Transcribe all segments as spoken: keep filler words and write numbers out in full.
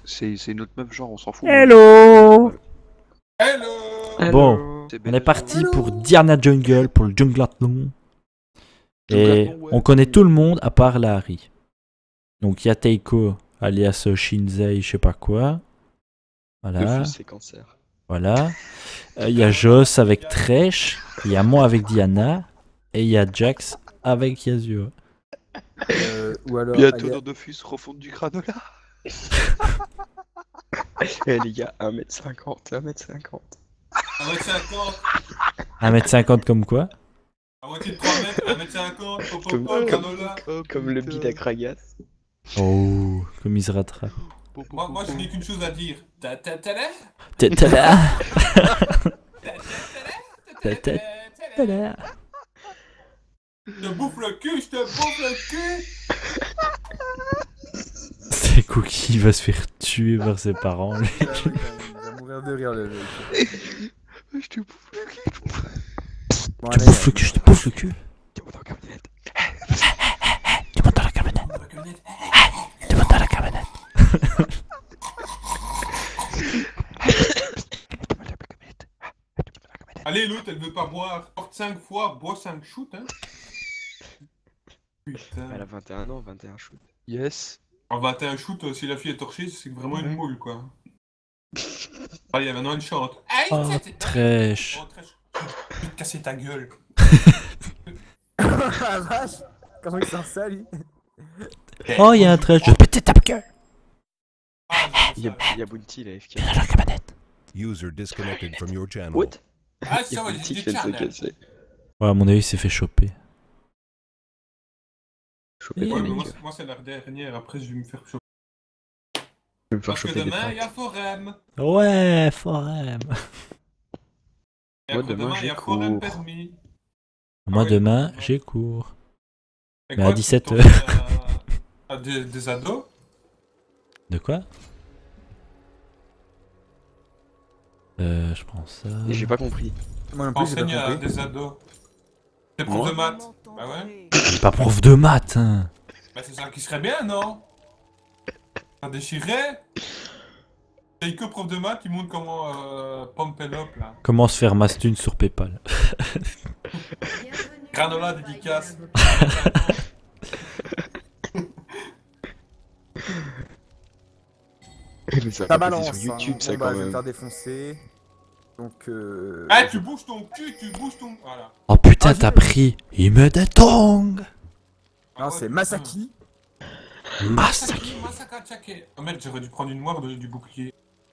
C'est une autre meuf, genre on s'en fout. Hello. Hello. Bon, on est parti pour Diana Jungle, pour le Junglatlon. Et on connaît tout le monde à part Larry. Donc il y a Teiko, alias Shinzei, je sais pas quoi. Voilà. Voilà. Il euh, y a Joss avec Thresh. Il y a moi avec Diana. Et il y a Jax avec Yasuo. Euh, ou alors, bientôt dans Dofus, refonte du granola. Eh les gars, un mètre cinquante, un mètre cinquante. un mètre cinquante. un mètre cinquante comme quoi? À moitié de trois mètres, un mètre cinquante, Comme, comme, comme, comme le bide à Kragas. Oh, comme il se rattrape. Moi, moi je n'ai qu'une chose à dire. Ta ta ta la Ta ta la Ta ta ta la. Je te bouffe le cul, je te bouffe le cul. C'est Cookie, il va se faire tuer par ses parents. Lui. Il va mourir de rire le mec. Je te bouffe le cul. Bon, Tu allez, bouffes le cul, je te bouffe le cul. Tu montes dans la camionnette. Tu montes dans la camionnette. Tu montes dans la camionnette. Allez, l'autre, elle veut pas boire. Porte cinq fois, bois cinq shoots, hein. Putain. Elle a vingt et un ans, vingt et un shoots. Yes. En vingt et un shoots, si la fille est torchée, c'est vraiment une moule, quoi. Allez, maintenant elle chante. Oh, Thresh. Oh, Thresh. Je vais te casser ta gueule. la vache. Comment il sort ça, lui? Oh, il y a un Thresh. Je vais péter ta gueule. Il y a, il y a Bounty, là, F K. Viens dans la camionnette. User disconnected from your channel. What? Ah, Il y a ça va, Bounty j'ai qui du vient de se channel. casser. Ouais, à mon avis, il s'est fait choper. Choper Ouais, par Ouais, les mais moi, gars. c'est- moi c'est la dernière, après je vais me faire choper. Je vais me faire Parce que choper des demain, il y a tracks. Forum. Ouais, Forum. Et Moi, après demain, demain, il y a j'ai Forum cours. permis. Moi, ouais, demain, ouais. j'ai cours. Et Mais quoi, à tu dix-sept t'en heures. fais À, à des, des ados. De quoi? Euh, je prends ça. Et j'ai pas compris. Moi non plus, j'ai Enseigne pas à compris. des ados. T'es prof Moi de maths. Bah ouais. Je suis pas prof de maths, hein. Bah c'est ça qui serait bien, non? Ça déchirait. T'as que prof de maths, il montre comment euh, pump it up là. Comment se faire mastune sur Paypal? Granola dédicace. Mais ça Ça va balance. passer sur YouTube, hein. ça Bon, bah, quand je vais me même. faire défoncer. Donc, euh. Ah, tu bouges ton cul, tu bouges ton. Voilà. Oh putain, Ah, t'as j'ai- pris. Il me des tongs. Non, c'est Masaki. Masaki. Masaka Chake. Oh merde, j'aurais dû prendre une noire de- du bouclier.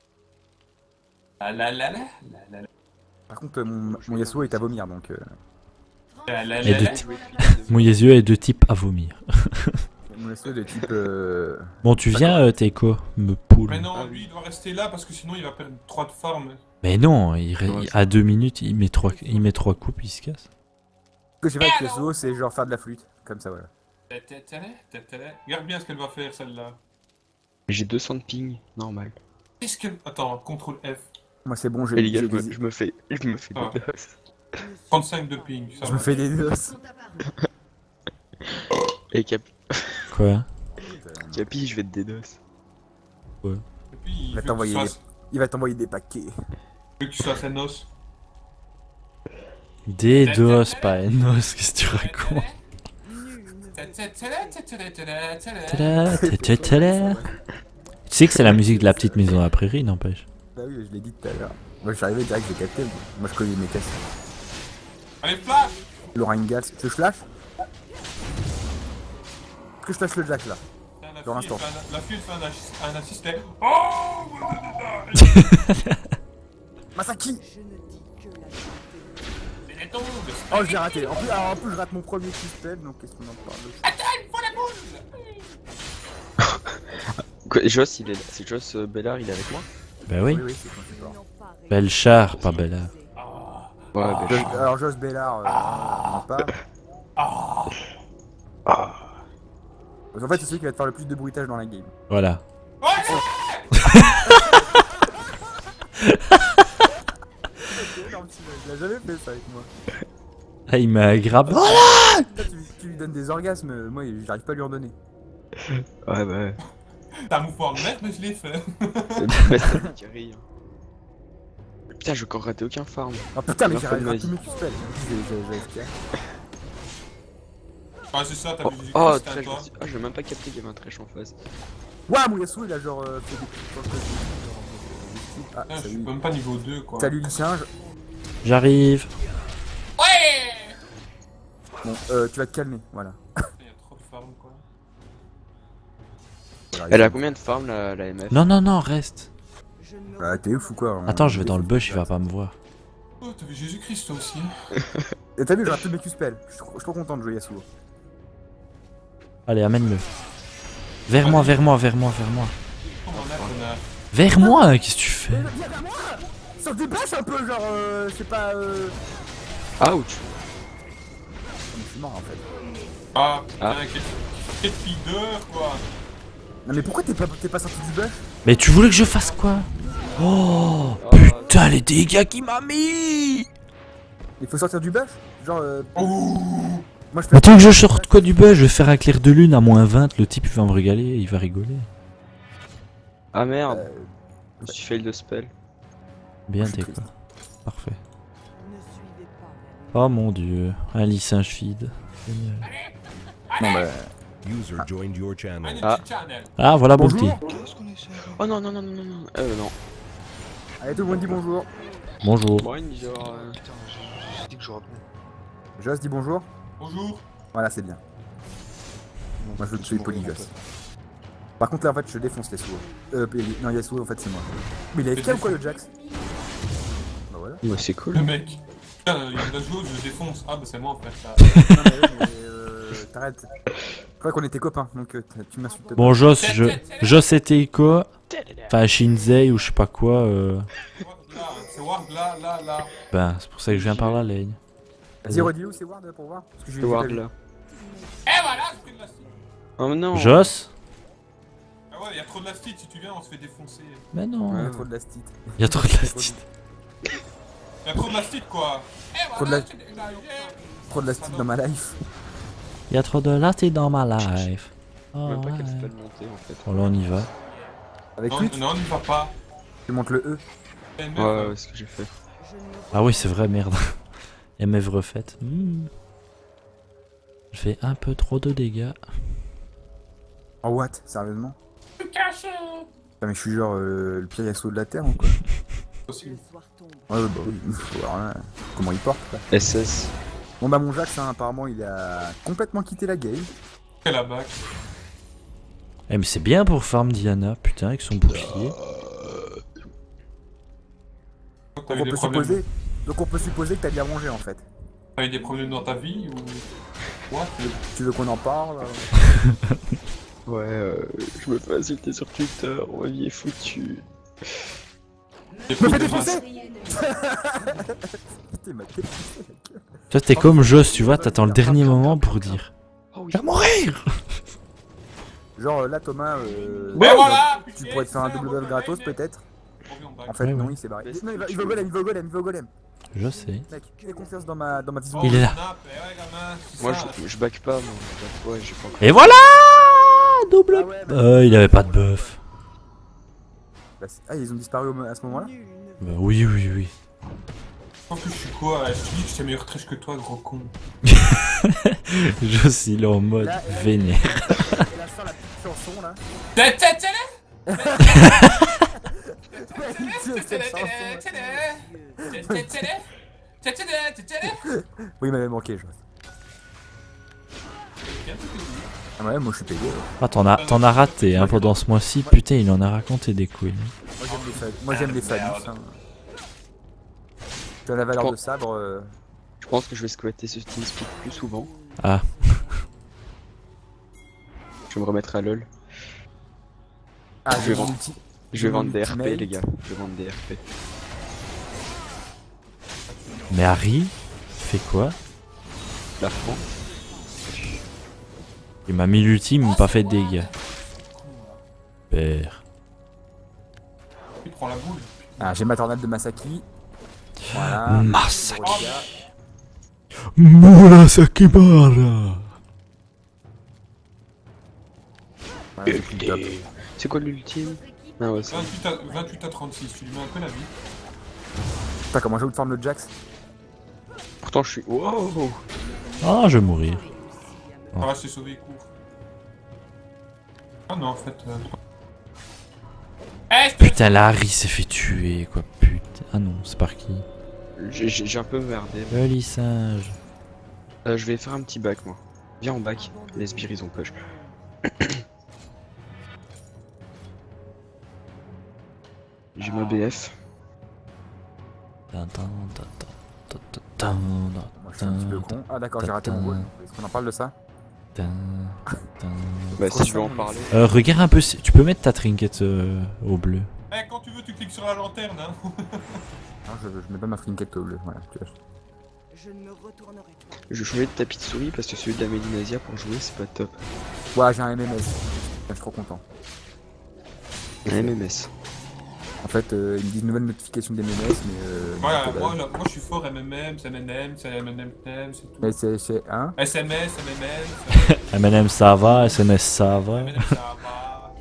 Ah la la la la la la Par contre, euh, mon, mon Yasuo est à vomir donc. Euh... la la Et la de la. t- Mon yeux est de type à vomir. Mon Yasuo est de type. Euh... Bon, tu viens, euh, Teiko, me poule. Mais non, lui il doit rester là parce que sinon il va perdre trois de farm. Mais non, il, ré- Ouais, à deux minutes, il met trois, il met trois coupes, il se casse. Ce que j'ai fait avec Yasuo, c'est genre faire de la flûte. Comme ça, voilà. Regarde bien ce qu'elle va faire celle-là. J'ai deux cents de ping, normal. Qu'est-ce qu'elle. Attends, contrôle F. Moi, c'est bon, j'ai. Et les gars, je j'ai me, des- je me fais, je me fais Ah. des doses. trente-cinq de ping. Ça Je va. me fais des noces. Et Capi, Quoi? Capi, je vais te dédos. Et puis il Va veut que t'envoyer tu des... fasses- Il va t'envoyer des paquets. il veut que tu fasses un os. Des dos, pas Enos, qu'est-ce que tu racontes? Tada, tada, tada. Tu sais que c'est la musique de la petite maison à la prairie, n'empêche. Bah oui, je l'ai dit tout à l'heure. Moi, je suis arrivé direct, j'ai capté. Moi, je connais mes casses. Allez, flash. Laura Ingalls, tu veux que je flash? Que je flash le Jack là. La Dans fille, l'instant. elle fait un- la fille elle fait un, assi- un assisté. Oh Masaki! c'est des tongs. Oh, je l'ai raté. En plus, alors, en plus, je rate mon premier coup spell, donc qu'est-ce qu'on en parle? Attends, il faut la boule. Quoi, Joss, il est là. C'est Joss euh, Bellard, il est avec moi? Bah oui. Oui, oui, c'est quand tu parles. Belchar, pas Bella. Ouais, Ah. bah, Jos- Alors, Joss Bellard, euh, on en parle. Ah. Parce qu'en fait, c'est celui qui va te faire le plus de bruitage dans la game. Voilà. Ouais, Il a jamais fait ça avec moi. Ah, il m'a grab. Toi, tu, tu lui donnes des orgasmes, moi, j'arrive pas à lui en donner. ouais, bah ouais. T'as un mouvement de merde, mais je l'ai fait. Mais ça fait carré, hein. Putain, j'ai encore raté aucun farm. Oh putain, mais La j'ai fin de ma raté vie. mes Q-spells. J'ai F K. Ah, c'est ça, t'as Oh, vu du oh Christ, Thresh, toi. je- ah, j'ai même pas capté qu'il y avait un Thresh en face. Ouah, mon Yasuo, il a genre euh, fait des petits Ah, Ah, je suis salut. même pas niveau deux, quoi. Salut, Lucien. J'arrive. Ouais. Bon, euh, tu vas te calmer, voilà. Il y a trop de farm, quoi. Elle a combien de farm la, la M F? Non, non, non, reste. Bah, t'es ouf ou quoi hein. Attends, je vais dans le bush, il va pas me voir. Oh, t'as vu Jésus-Christ, toi aussi. Et t'as vu, j'ai raté mes Q-spells. Je suis trop, je suis trop content de jouer Yasuo. Allez, amène-le. Vers moi, vers moi, vers moi, vers moi. Comment on a, connard. Vers moi, qu'est-ce que tu fais? Mais viens vers moi. Sur des bâches un peu, genre, euh, c'est pas. Euh... Ouch! Oh, mais je suis mort en fait. Ah, putain, Ah. quel quel feeder, quoi. Non, mais pourquoi t'es pas, t'es pas sorti du bush? Mais tu voulais que je fasse quoi? Oh, putain, les dégâts qu'il m'a mis! Il faut sortir du bush? Genre, euh... Ouh. moi je fais. Attends que je sorte quoi du bush? Je vais faire un clair de lune à moins vingt, le type il va me régaler, il va rigoler. Ah merde, Euh, je me suis fail de spell. Bien je suis t'es triste. quoi. Parfait. Oh mon dieu, un lycin feed. Génial. Non, bah. User joined your Un channel. Ah. petit channel. Ah voilà Bonjour. Bounty. Qu'est-ce qu'on essaie? Oh non, non, non, non, non, non. Euh, non. Allez, tout le monde dit bonjour. Bonjour. Bon, genre. euh, Putain, j'ai j'ai dit que je réponds. Joss dit bonjour. Bonjour. Voilà, c'est bien. Moi je veux que tu sois poli, Joss. Par contre, là en fait, je défonce Yasuo. Euh, non, Yasuo en fait, c'est moi. Mais il a F K ou quoi le Jax? Bah voilà. Ouais, c'est cool. Le mec. Putain, il y a deux jours, je défonce. Ah, bah c'est moi en fait. Ça. Non, mais, mais euh, t'arrêtes. Je crois qu'on était copains, donc euh, tu m'insultes pas. Bon Joss, je... Joss et Teiko. Enfin Shinzei ou je sais pas quoi. Euh... Là, c'est Ward là, là, là. Ben c'est pour ça que je viens par la ligne. Vas-y, redis où c'est Ward pour voir. Parce que j'ai Le j'ai ward pas vu. là. Et voilà, j'ai pris de la stick. Oh non! Joss? Ah ouais, il y a trop de la stick, si tu viens, on se fait défoncer. Mais non. Il y Ouais. a trop de lastite. Il y a trop de lastite. Il y a trop de la stick, quoi. Et Trop de voilà, la- j'ai des larrières. Trop de lastite dans ma life. Il y a trop de lastite dans ma life. Je Oh, sais même pas quel ouais. spell monter en fait. Bon là on y va. Avec Non, Twitch, non, on n'y va pas. tu montes le E. Eh, merde. Ouais, ouais, c'est ce que j'ai fait. Ah oui c'est vrai merde. M F refaite. Hmm. Je fais un peu trop de dégâts. En what? Sérieusement? Je suis caché. Putain, mais je suis genre euh, le pire Yasuo de la terre ou quoi? Aussi. Ouais, bah oui. Alors là, comment il porte quoi. S S. Bon bah mon Jax, hein, apparemment, il a complètement quitté la game. Quelle la bac. Eh mais c'est bien pour farm Diana, putain avec son bouclier. T'as Donc eu on des peut problèmes. supposer, donc on peut supposer que t'as bien mangé en fait. T'as eu des problèmes dans ta vie ou. What? Tu veux qu'on en parle? euh Ouais, euh, je me fais insulter sur Twitter, ma vie est foutue. Des Je me fais problèmes- défoncer. Putain, il m'a défoncé la gueule. Toi t'es comme Joss, tu vois, t'attends le dernier moment pour dire. Oh oui. Va mourir. Genre là Thomas, euh, Mais voilà! tu pourrais te faire un double buff gratos peut-être. En fait Ouais, non, ouais. il s'est barré. Mais Non, il va, c'est il va au golem, il va au golem, il va au golem. Je sais. Mec, j'ai confiance dans ma, dans ma vision. Il est là. Moi je, je back pas, moi. Je back pas, j'ai pas encore. Et voilà. Double. Ah ouais, bah, Euh, il avait pas de buff. bah, c'est- ah, ils ont disparu au- à ce moment-là? Bah oui oui oui. Je pense que je suis quoi? Je te dis que j'étais meilleur trash que toi, gros con. Joss il est en mode Là, là, vénère. Et là, sur la petite chanson là. T'a- t'a- t'a- Cette chanson, là. Oui, il m'avait manqué, je Ah ouais, moi je suis payé. ouais. Ah t'en as, t'en as raté hein, pendant ce mois-ci, putain il en a raconté des couilles. Moi j'aime les, fa- moi, j'aime les phallus. Hein. Tu as la valeur de sabre. euh, Je pense que je vais squatter ce TeamSpeak plus souvent. Ah. Je vais me remettre à LoL. Ah, Je j'ai vais mon vendre. ulti. Je vais vendre des R P, Ultimate. les gars. Je vais vendre des R P. Mais Harry fait quoi? La France. Il m'a mis l'ultime, il m'a pas fait de dégâts. Père. Il prend la boule. Ah, j'ai ma tornade de Masaki. Voilà. Masaki. Pour les gars. Moula Sakibara. Voilà, j'ai pris le top. C'est quoi l'ultime? Ah ouais, c'est... vingt-huit à, vingt-huit à trente-six, tu lui mets un peu la vie. Putain, comment j'ai outfarm le Jax? Pourtant je suis... Wow. Ah, je vais mourir. On va se sauver court. Ah non, en fait... Euh... Eh, je te- Putain, Larry s'est fait tuer, quoi. Putain. Ah non, c'est par qui? J'ai j'ai un peu merdé. Le lissage. Euh, je vais faire un petit bac moi. Viens en bac. Les sbires ils ont push. J'ai ma B F. Tan, tan, tan, tan, tan, tan, Moi je suis un petit peu con. Ah d'accord, j'ai raté mon goal. Est-ce qu'on en parle de ça? tan, tan. Bah si tu veux en parler. Euh, regarde un peu, si- tu peux mettre ta trinket euh, au bleu. Eh, quand tu veux, tu cliques sur la lanterne, hein. Non, je, je mets pas ma trinket au bleu, voilà, tu vois. Je ne me retournerai pas. Je vais changer de tapis de souris parce que celui de la Mélinasia pour jouer c'est pas top. Ouais, j'ai un M M S. Je suis trop content. Un M M S. En fait, euh, ils me disent nouvelle notification des M M S, mais euh... Voilà, donc, euh, moi, là, moi je suis fort M M M, c'est M M M, c'est M M M, c'est tout. Mais c'est c'est hein S M S, M M M, M and M ça va, S M S ça va. M M M ça va.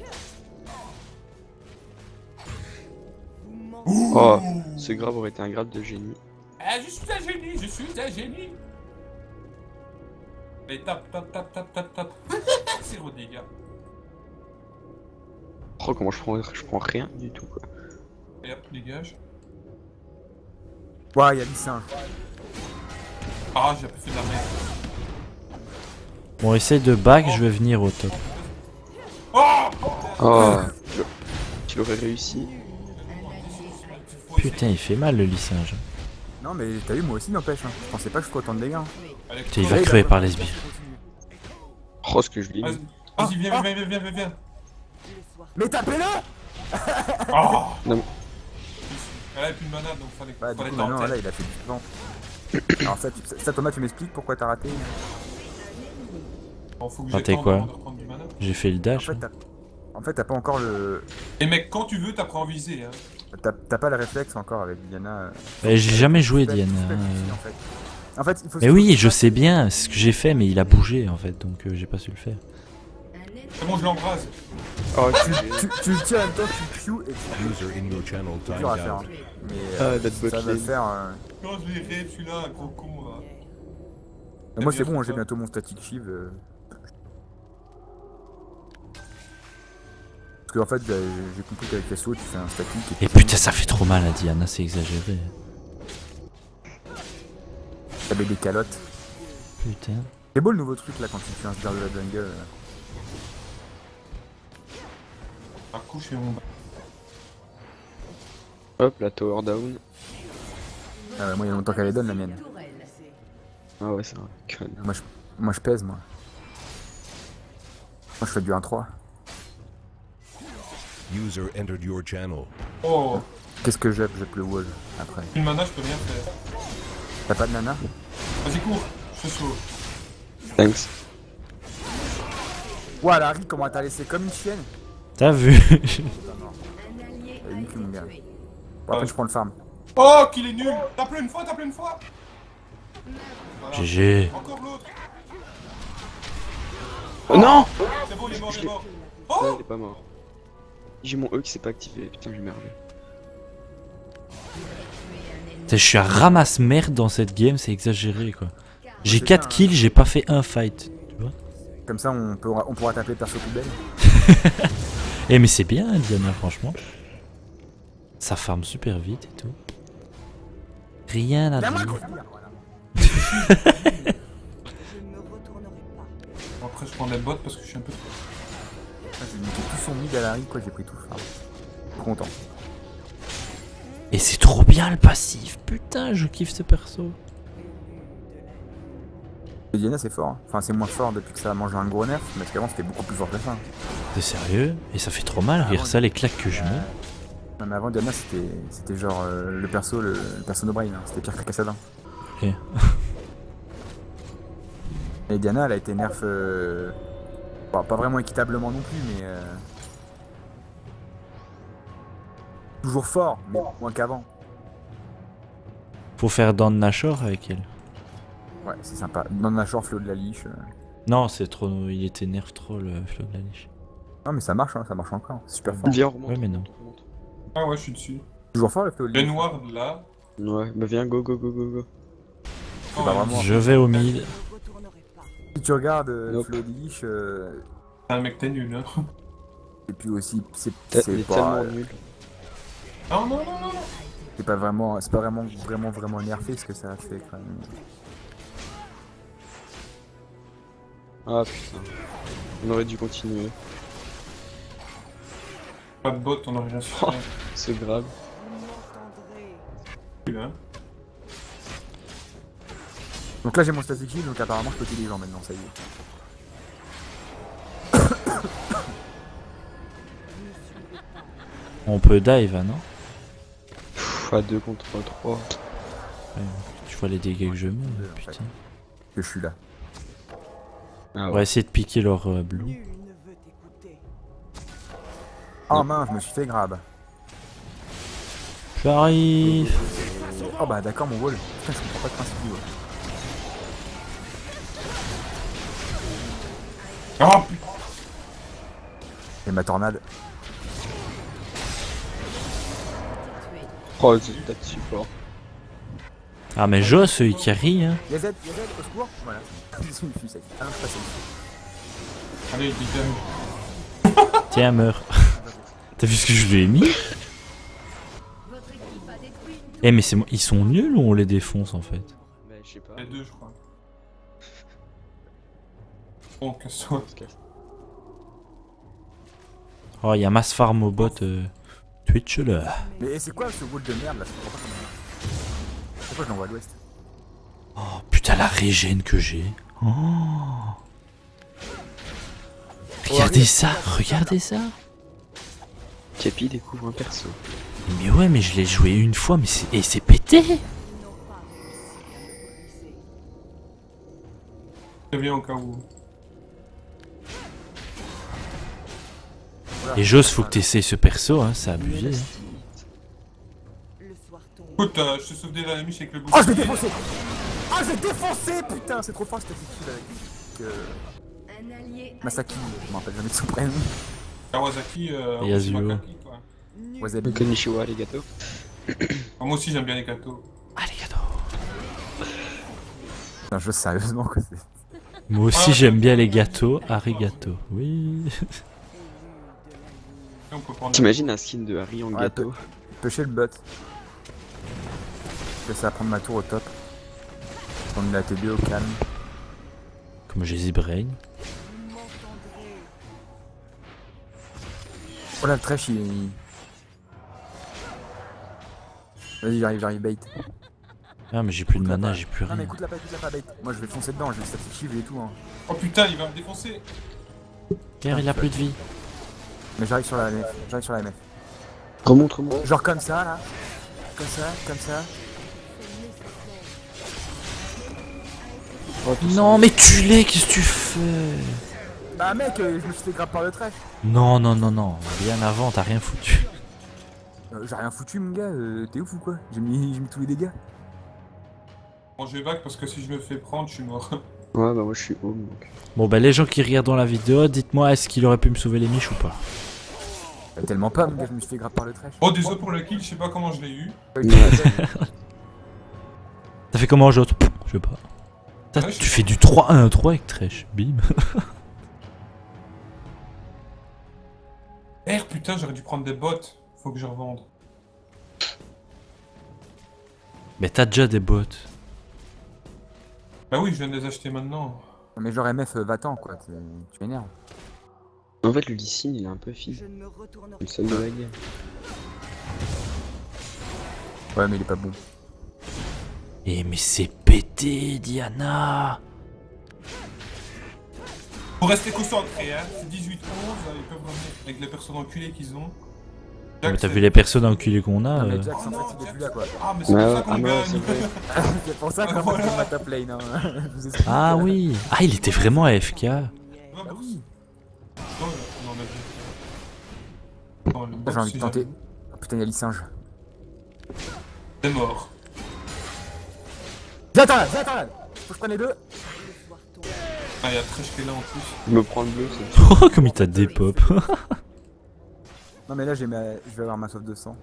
Oh, ce grave aurait été un grade de génie. Eh, je suis un génie, je suis un génie. Mais tape, tape, tape, tape, tape, tape. Zéro dégâts. Oh comment je prends, je prends rien du tout quoi. Et hop, dégage. Ouais, il y a du singe. Ah, j'ai un peu fait de la merde. Bon, essaye de back, je vais venir au top. Oh, Oh, tu- tu l'aurais réussi. Putain, il fait mal le lissage. Non, mais t'as vu, moi aussi, n'empêche. Hein. Je pensais pas que je ferais autant de dégâts. Hein. Allez, Putain, il va Ouais, crever bah, par les sbires. Oh ce que je lui ai Vas-y, mis. vas-y, viens, viens, viens, viens, viens, viens. Mais tapez-le. Oh. Non, mais- Elle avait plus de mana, donc fallait, Bah, du fallait coup, maintenant, tenter. là, il a fait du vent. Alors, ça, tu- ça, Thomas, tu m'expliques pourquoi t'as raté? Bon, faut que Raté j'attende quoi avant de reprendre du mana. J'ai fait le En dash. fait, t'as en fait, t'as pas encore le. Et mec, quand tu veux, t'apprends en visée, hein. T'as t'as pas le réflexe encore avec Diana. euh, Eh, j'ai jamais joué tu fais- Diana. tu fais le euh. souci, En fait. En fait, il faut Mais oui, je sais bien, c'est ce que j'ai fait, mais il a bougé en fait, donc euh, j'ai pas su le faire. C'est bon, je l'embrase. Oh, Tu, tu, tu le tiens en même temps, tu Q et tu User in your channel c'est timed dur à faire. out. hein. Mais Ah, euh, notre ça va botlane. le faire. euh. Quand je l'ai raid, celui-là, un gros con, là. Moi, c'est bon, j'ai bientôt mon static shiv. euh. Parce qu'en fait, j'ai j'ai compris qu'avec les sauts, tu fais un static. Et putain, ça fait trop mal à Diana, c'est exagéré. T'avais des calottes. Putain. C'est beau le nouveau truc là quand tu fais un sbire de la jungle. euh. Un coup, je fais mon bas. hop la tower down. Ah ouais, moi, il y a longtemps qu'elle les donne la mienne. Ah ouais c'est vrai. Conne. Moi, je, moi, je pèse, moi. Moi, je fais du un trois. User entered your channel. Oh, Qu'est-ce que j'ai? J'ai le wall après. une mana, je peux rien faire. T'as pas de nana? Vas-y, cours, je te sauve. Thanks. Ouah, Larry, comment t'as laissé comme une chienne? T'as vu? Et lui qui me gagne. Bon, après, je prends le farm. Oh, qu'il est nul. Tape-le une fois, tape-le une fois. Voilà. G G. Encore l'autre. Oh non. C'est bon, il est mort, il est mort. Ah, Oh, il est pas mort. J'ai mon E qui s'est pas activé, putain j'ai merdé. Putain, je suis un ramasse-merde dans cette game, c'est exagéré quoi. J'ai C'est quatre bien, kills, j'ai pas fait un fight. Tu vois? Comme ça, on, peut, on pourra taper perso poubelle. Eh, mais c'est bien, Diana, franchement. Ça farm super vite et tout. Rien à La main, dire. quoi. Voilà. Je ne me retournerai pas. Bon, après, je prends des bottes parce que je suis un peu. Ah, j'ai mis tout son mid à Larry, quoi, j'ai pris tout le farm. Content. Et c'est trop bien le passif. Putain, je kiffe ce perso. Et Diana, c'est fort. Hein. Enfin, c'est moins fort depuis que ça a mangé un gros nerf, mais parce qu'avant, c'était beaucoup plus fort que ça. T'es sérieux? Et ça fait trop mal, regarde ça, les claques que je mets. Non, mais avant, Diana, c'était c'était genre euh, le perso, le, le perso no brain. Hein. C'était pire que Cassadin. Ok. Et Diana, elle a été nerf. Euh... Bon, pas vraiment équitablement non plus, mais. Euh... Toujours fort, mais moins qu'avant. Faut faire Dan Nashor avec elle. Ouais, c'est sympa. Non, Nashor, Fléau de la Liche. euh. Non, c'est trop. Il était nerf trop le flot de la niche. Non, mais ça marche, hein, ça marche encore. C'est super fort. Viens, on remonte. Ouais, mais non. on remonte. Ah ouais, je suis dessus. Toujours fort le Fléau Le Lich. noir là. Ouais, bah viens, go, go, go, go, go. C'est pas vraiment. Je vais au mid. Je ne retournerai pas. Si tu regardes euh, Nope. Fléau Lich, euh, Un mec, t'es nul, hein. et puis aussi, c'est T'es- c'est Il est pas, tellement euh, nul. Non, non, non, non. c'est pas vraiment, c'est pas vraiment, vraiment, vraiment nerfé ce que ça a fait quand même. Ah putain. On aurait dû continuer. Pas de bot, on aurait rien su faire. C'est grave. Vous m'entendrez. Hein. Donc là j'ai mon static heal, donc apparemment je peux tuer les gens maintenant, ça y est. On peut dive, hein, non? Pff, à deux contre trois. Ouais, tu vois les dégâts que je mets, Deux, en fait. putain. Que je suis là. Ah On va ouais. essayer de piquer leur euh, blue. Nul ne veut t'écouter. Oh mince, je me suis fait grab. J'arrive. Oh bah d'accord mon wall. Putain, je comprends pas le principe du wall. Oh putain. Et ma tornade. Oh, c'est tas de support. Ah mais Joss, il carry, hein. Y'a Z, y'a Z, au secours. Voilà. Je suis safe. Ah non, je suis pas safe. Allez, Bigam. Tiens, meurs. T'as vu ce que je lui ai mis? Eh mais c'est moi, ils sont nuls ou on les défonce en fait? Mais je sais pas. Les deux, je crois. Bon, casse-toi. On se casse. Oh, il y a mass farm au bot. Euh... Twitch là. Mais c'est quoi ce wall de merde là? Je comprends pas comment. Pourquoi je l'envoie à l'ouest? Oh putain la régène que j'ai. Oh. Regardez ça, regardez ça. Capi découvre un perso. Mais ouais mais je l'ai joué une fois mais c'est et c'est pété. Ils n'ont pas réussi à me briser. C'est bien au cas où. Et Joss faut que t'essayes ce perso hein, c'est abusé. Hein. Le soir tombe. Écoute, euh, je te souvenais de la miche avec le Oh je l'ai bouclier. défoncé! Ah je l'ai défoncé putain! C'est trop fort cette attitude avec euh, Un allié Masaki, je m'en rappelle jamais de son prénom. Kawasaki, euh, Yasuo. aussi Makaki, quoi. nul. Wasabi. Konnichiwa les gâteaux. Ah, moi aussi, j'aime bien les gâteaux. Ah les cadeaux. Putain, je sérieusement quoi c'est. Moi aussi j'aime bien les gâteaux. Arigato. Oui. Et on peut prendre. T'imagines un skin de Harry en Ouais, gâteau? Pêcher le bot. Je vais prendre ma tour au top. Prendre la T B au calme. Comme Jay Brain. Vous m'entendrez. Oh là le trash il est. Vas-y j'arrive, j'arrive bait. Ah mais j'ai plus de mana, j'ai plus Non mais rien. écoute la pas, écoute la pas bait. Moi je vais foncer dedans, je vais static shield et tout hein. Oh putain, il va me défoncer. Pierre il a plus de vie. Mais j'arrive sur la M F, j'arrive sur la M F. Remonte, remonte. Genre comme ça là. Comme ça, comme ça. Oh, tout Non ça. mais tu l'es, qu'est-ce que tu fais? Bah mec, euh, je me suis fait grab par le trash. Non non non non, bien avant t'as rien foutu. Euh, j'ai rien foutu mon gars, euh, t'es ouf ou quoi? J'ai mis, j'ai mis tous les dégâts. Bon, je vais back parce que si je me fais prendre, je suis mort. Ouais, bah moi je suis home donc. Bon bah les gens qui regardent dans la vidéo, dites-moi est-ce qu'il aurait pu me sauver les miches ou pas? Bah, tellement pas mon gars, je me suis fait grab par le trash. Oh, désolé pour le kill, je sais pas comment je l'ai eu. T'as fait comment Jot? Je sais pas. Putain, Ouais, je tu sais fais du trois un trois avec Thresh, bim. R, putain, j'aurais dû prendre des bottes. Faut que je revende. Mais t'as déjà des bots. Bah oui, je viens de les acheter maintenant. Mais genre M F, euh, va-t'en quoi, t'es- tu m'énerves. En fait, le Lee Sin, il est un peu fil. Je ne me retournerai Le seul de la guerre. Ouais mais il est pas bon. Eh mais c'est pété Diana. Faut rester concentré, hein. C'est dix-huit onze, ils peuvent revenir avec les personnes enculées qu'ils ont. Mais Jack, t'as c'est- vu les personnes enculées qu'on a Non mais euh. Jax Oh en non, fait il est Jack, plus là quoi. Ah, mais c'est Ouais, pour ça ouais, qu'on ah non, gagne. c'est vrai. C'est pour ça qu'en Voilà. fait c'est ma top lane hein. Je vous explique. Ah oui. Ah il était vraiment A F K. Ouais, Ah pour- oui. Non, non, on a dit. Non, le J'ai box, envie de c'est tenter. jamais- Oh, putain y'a le singe. C'est mort. Viens t'en là, viens t'en là. Faut que je prenne les deux. le soir tombe. Ah, il y a Thresh qui est là en plus. Je me prends le bleu, c'est. Oh, comme il t'a dépop. Non mais là j'ai ma... je vais avoir ma sauve de sang.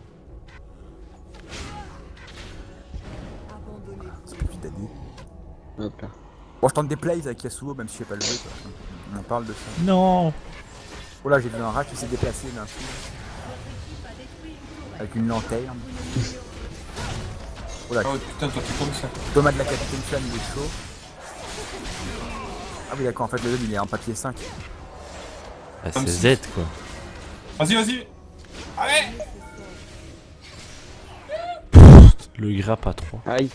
Abandonnez-vous. C'est plus vite à dire. Hop là. Bon je tente des plays avec Yasuo même si je sais pas le jeu quoi. On en parle de ça. Non. Oh là j'ai vu un rat qui s'est déplacé d'un coup. Avec une lanterne. Oh là, Oh putain, toi t'es comme ça. Thomas de la Capitaine Flamme il est chaud. Ah oui d'accord, en fait le jeu il est en papier cinq. Ah, c'est Z quoi. Vas-y, vas-y. Allez. Le grappe à trois. Aïe.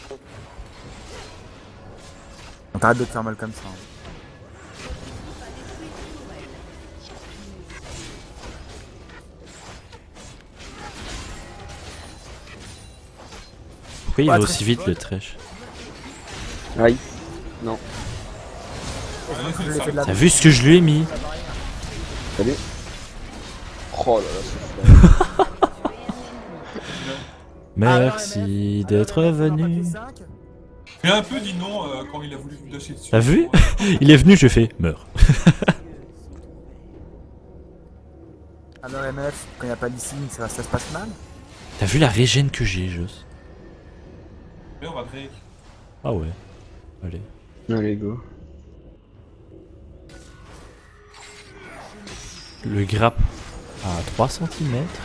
On t'arrête de te faire mal comme ça. Hein. Pourquoi il Ouais, va Thresh, aussi tu vite voles. le Thresh? Aïe. Non. Je l'ai fait de la T'as vu ce que je lui ai mis? Salut. Oh là là, c'est fort. Merci d'être venu. J'ai un peu dit non euh, quand il a voulu me dasher dessus. T'as vu? Il est venu, je fais meurs. Alors M F, quand il n'y a pas d'ici, ça, ça se passe mal. T'as vu la régène que j'ai, Joss? Mais on va Drake. Ah ouais. Allez. Allez, go. Le grappe à trois centimètres.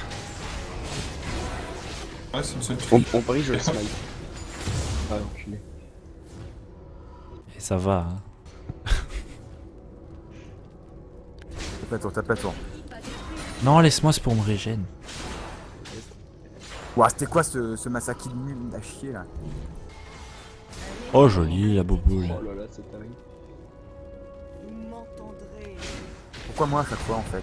Ouais, c'est une seule On, fille. on parie, je le smile. Ah, enculé. Et ça va, hein. Tape la tour, tape la tour. Non, laisse-moi, c'est pour me régène. Ouah, c'était quoi ce, ce massacre de nul à chier là? Oh, joli, la boboule. Oh là là, c'est terrible. Vous m'entendrez. Pourquoi moi à chaque fois en fait?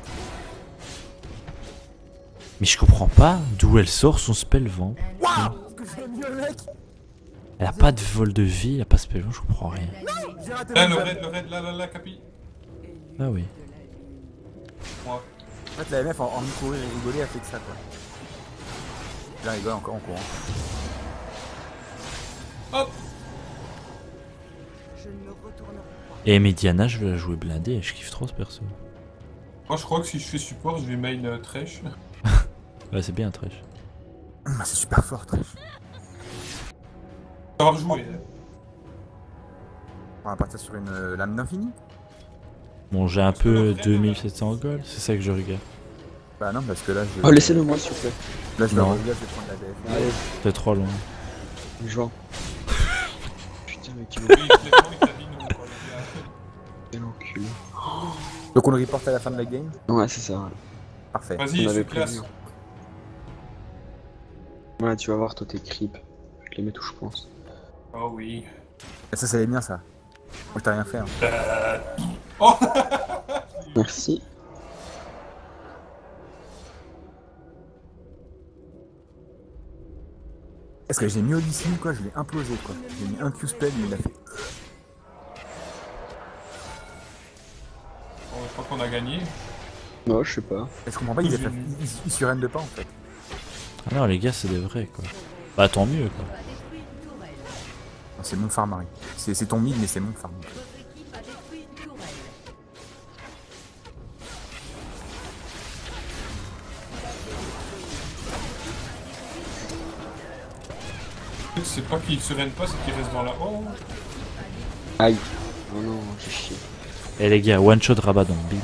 Mais je comprends pas d'où elle sort son spell vent. Waouh! Ce que j'ai mis le mec! Elle a pas de vol de vie, elle a pas de spell vent, je comprends rien. J'ai raté Là, mon le jab. raid, le raid, là, là, là, Capi. Ah oui. Moi. En fait, la M F en, en courir et rigoler, elle fait que ça quoi. Là, elle rigole encore en courant. Hop. Je ne me retournerai pas. Et Mediana, je vais la jouer blindée, je kiffe trop ce perso. Moi, je crois que si je fais support, je vais main euh, Thresh. Ouais, c'est bien, Thresh. Ah, c'est super fort, Thresh. Savoir jouer. hein. On va partir sur une euh, lame d'infini? Bon, j'ai un peu deux mille sept cents gold, c'est ça que je regarde. Bah non, parce que là je. Oh, laissez-le moi, s'il vous plaît. Là je vais Non. revenir, je vais prendre la D F. Allez, C'est trop loin. jouant. Putain, mais qui Oui, exactement, il t'a dit non, quoi, le gars. quel enculé. Donc on le reporte à la fin de la game? Ouais, c'est ça. Ouais. Parfait. Vas-y, On je avait suis classe. prévu. Ouais, tu vas voir, toi, tes creeps. Je te les mets où je pense. Oh oui. Et ça, ça allait bien ça. Moi je t'ai rien fait. Hein. Euh... Oh. Merci. Est-ce que j'ai mis Odyssey quoi? Je l'ai implosé quoi. J'ai mis un Q-spell, mais il a fait. Bon, je crois qu'on a gagné. Non, je sais pas. Et je comprends pas, il, a fait... il, il, il surrène de pas en fait. Ah non, les gars, c'est des vrais, quoi. Bah, tant mieux, quoi. Non, c'est mon farm, Marie. C'est c'est ton mid, mais c'est mon farm. C'est pas qu'il se règne pas, c'est qu'il reste dans la. Oh. Aïe. Oh non, j'ai chié. Eh les gars, one shot Rabadon, bim.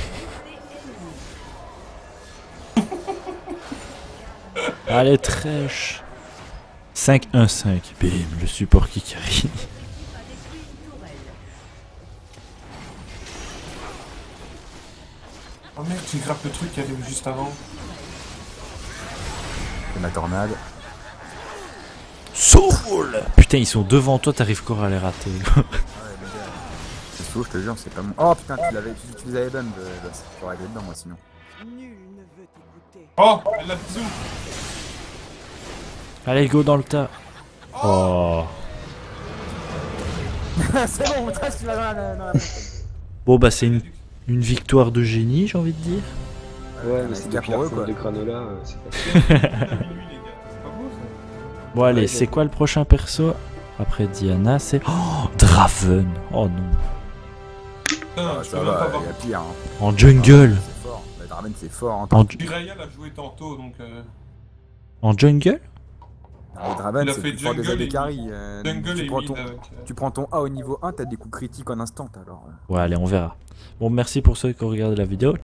Allez, Thresh. cinq un cinq, bim, le support qui carry. Oh merde, tu grappes le truc qui arrive juste avant. C'est ma tornade. Soul. Putain, ils sont devant toi, t'arrives encore à les rater. Ouais, les gars. C'est faux, je te jure, c'est pas mon. Oh putain, tu, l'avais, tu, tu les avais bonnes, de... j'aurais été dedans moi sinon. Nul ne veut écouter. Oh, elle a bisou. Allez, go dans le tas. Oh. C'est bon, toi tu vas dans la. Dans la... Bon, bah, c'est une, une victoire de génie, j'ai envie de dire. Ouais, mais mais c'est c'est bien depuis pour la eux, fin quoi. de granola, euh, c'est pas C'est minuit, les gars. C'est pas beau ça. Bon, allez, c'est quoi le prochain perso? Après Diana, c'est. Oh, Draven. Oh non. Putain, Ah, je ça peux même pas va, voir. il y a pire. Hein. En jungle. C'est fort. La Draven, c'est fort. Hein. En, Jiraiya l'a joué tantôt, donc... Euh... en jungle? Ah, les Draven, Il a c'est fait plus fort des jungle A D et carry. Euh, Jungle tu, et prends mid ton, avec... euh, tu prends ton A au niveau un, t'as des coups critiques en instant alors. euh. Ouais, allez, on verra. Bon, merci pour ceux qui ont regardé la vidéo.